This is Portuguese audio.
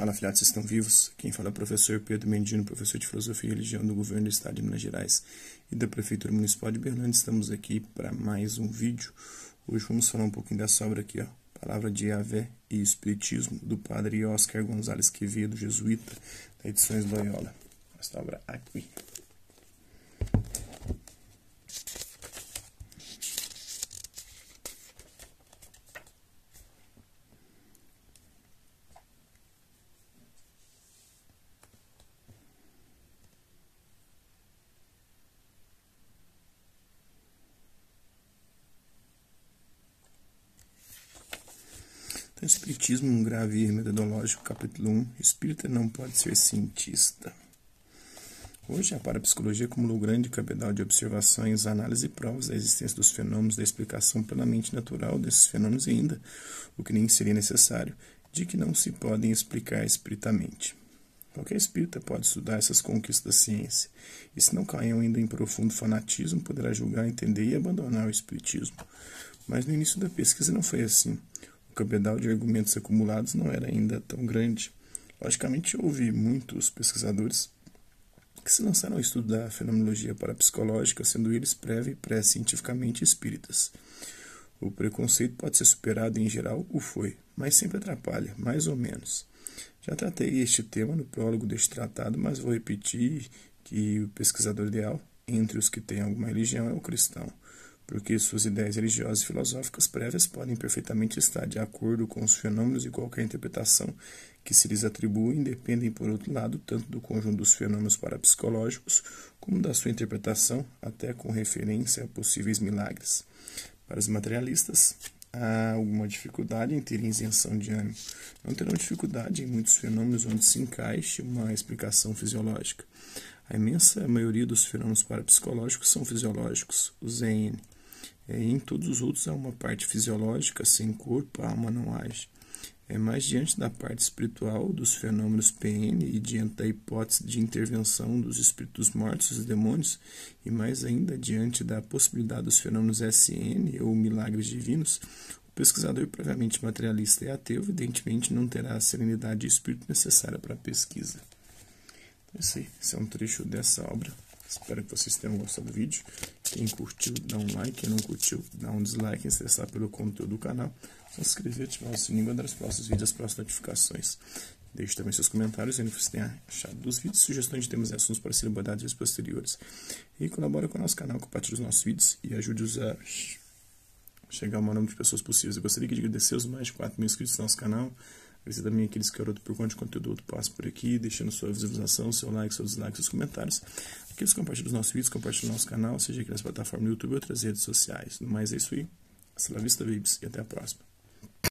Fala, filhados, vocês estão vivos? Quem fala é o professor Pedro Mendino, professor de Filosofia e Religião do Governo do Estado de Minas Gerais e da Prefeitura Municipal de Berlândia. Estamos aqui para mais um vídeo. Hoje vamos falar um pouquinho dessa obra aqui, ó, Palavra de Yahvé e Espiritismo, do padre Oscar Gonzalez Quevedo, jesuíta, da Edições Loyola. Esta obra aqui. Então, Espiritismo, um grave erro metodológico, capítulo 1. Espírita não pode ser cientista. Hoje, a parapsicologia acumulou grande cabedal de observações, análise e provas da existência dos fenômenos, da explicação plenamente natural desses fenômenos e ainda, o que nem seria necessário, de que não se podem explicar espiritamente. Qualquer espírita pode estudar essas conquistas da ciência, e se não caiam ainda em profundo fanatismo, poderá julgar, entender e abandonar o espiritismo. Mas no início da pesquisa não foi assim. O cabedal de argumentos acumulados não era ainda tão grande. Logicamente, houve muitos pesquisadores que se lançaram ao estudo da fenomenologia parapsicológica, sendo eles prévio e pré-cientificamente espíritas. O preconceito pode ser superado em geral, o foi, mas sempre atrapalha, mais ou menos. Já tratei este tema no prólogo deste tratado, mas vou repetir que o pesquisador ideal, entre os que têm alguma religião, é o cristão, porque suas ideias religiosas e filosóficas prévias podem perfeitamente estar de acordo com os fenômenos e qualquer interpretação que se lhes atribui independem, por outro lado, tanto do conjunto dos fenômenos parapsicológicos como da sua interpretação, até com referência a possíveis milagres. Para os materialistas, há alguma dificuldade em ter isenção de ânimo. Não terão dificuldade em muitos fenômenos onde se encaixe uma explicação fisiológica. A imensa maioria dos fenômenos parapsicológicos são fisiológicos, os EN. Em todos os outros há uma parte fisiológica, sem corpo, a alma não age. Mas diante da parte espiritual dos fenômenos PN e diante da hipótese de intervenção dos espíritos mortos e demônios, e mais ainda diante da possibilidade dos fenômenos SN ou milagres divinos, o pesquisador previamente materialista e ateu evidentemente não terá a serenidade de espírito necessária para a pesquisa. Esse é um trecho dessa obra. Espero que vocês tenham gostado do vídeo. Quem curtiu, dá um like. Quem não curtiu, dá um dislike. Interessar pelo conteúdo do canal, se inscrever, ativar o sininho para dar os próximos vídeos, as próximas notificações. Deixe também seus comentários, vendo o que você tenha achado dos vídeos, sugestões de temas e assuntos para serem abordados em vídeos posteriores. E colabore com o nosso canal, compartilhe os nossos vídeos e ajude-os a chegar ao maior número de pessoas possíveis. Eu gostaria de agradecer os mais de 4.000 inscritos no nosso canal. Agradecer também aqueles que querem por conta de conteúdo outro passo por aqui, deixando sua visualização, seu like, seu dislike, seus comentários. Aqueles que compartilham os nossos vídeos, compartilham o nosso canal, seja aqui nas plataformas do YouTube ou outras redes sociais. No mais é isso aí. Hasta la vista, babies, e até a próxima.